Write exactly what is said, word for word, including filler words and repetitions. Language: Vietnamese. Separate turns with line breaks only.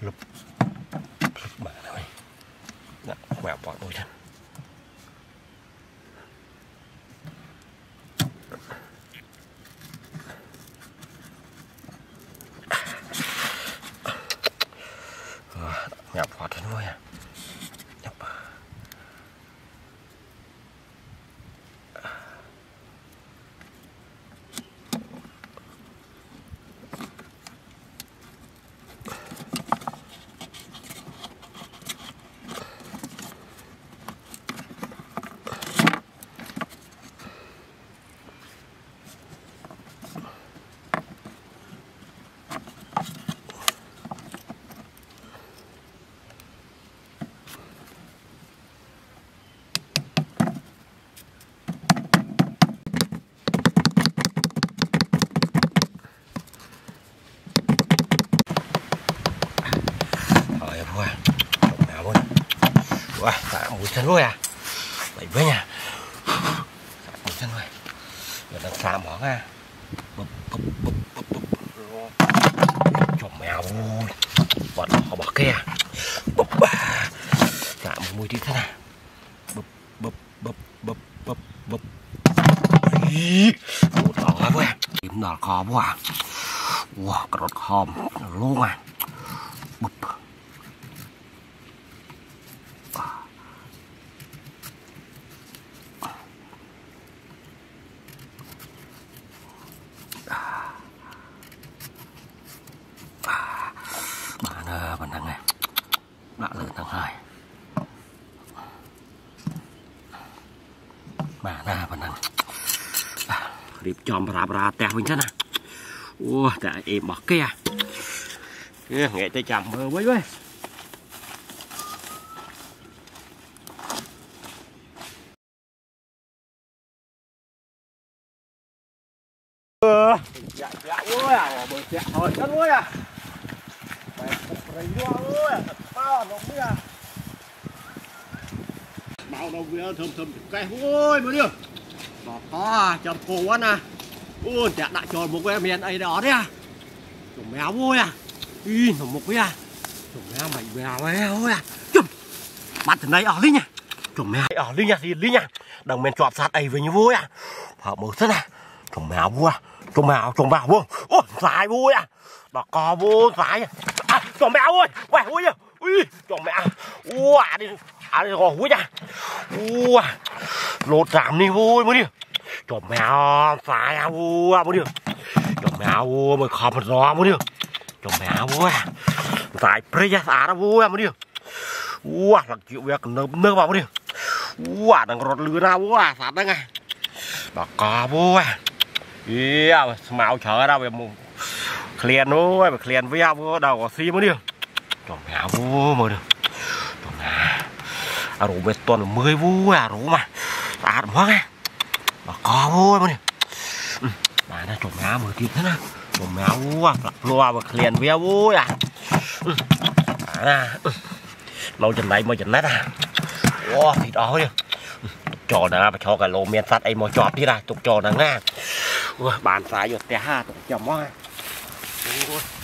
lụp lụp bà này nè mèo bỏ đôi chân mèo bỏ chân nuôi à nhập wah, tak mungkin lu ya. Baik banyak. Tak mungkin lu. Gần xa món à. Bụp bụp bụp bụp bụp. Chồng mèo ơi. Bọn họ bỏ kia. Bụp ba. Dạ một mùi đi thế nào. Bụp bụp bụp bụp bụp bụp. Ý. Một đỏ quá. Kiếm đỏ khó quá. Wow, cái rốt khom luôn à. Bụp. Bạn đang này đã lớn tháng hai bà na bạn đang điệp chòm bà bà tèo hình thế này ua tại em bọc kia nghệ tay chạm mơ với với dạ dạ ôi à bờ dạ thôi chân ôi à bao đâu vừa thơm thơm cái ôi mới được đó to chầm cổ quá nè ôi chả đã tròn một cái miền ấy đó đấy à chồng mèo ôi à đi nó một cái à chồng mèo mày mèo ôi à chùm bắt từ đây ở đi nha chồng mèo ở đi nha đi đi nha đằng men chọt sát ấy với như vui à họ mở thế này chồng mèo vui chồng mèo chồng mèo vui ôi dài vui à đó co vô dài à chồng mèo ơi quay ui ui chồng mèo ua đi à đi gò ui nha ua lột giảm đi vui mới đi chồng mèo dài à ua mới đi chồng mèo ua mới khó một gió mới đi chồng mèo ua dài preja à vui mới đi ua là chịu việc nơ nơ vào mới đi ua đang rột lừa ra ua sát đấy ngay đó co vô à yeah mèo chờ đâu về mùng liền thôi mà liền với nhau đầu có xi mới được chồng mèo vô mà được chồng mèo à rủ về tuần mười vu à rủ mà à hóa nghe mà có vô mà được mà nó chồng mèo mười tiếng thế nào chồng mèo vô à loa mà liền với nhau vô à à lâu chân này mới chân nét à wow thịt đó thôi trò nè mà cho cái lô miên sắt ấy mà chọt đi này tục trò nè nha bàn phải vô té ha tục chồng quá. Ôi.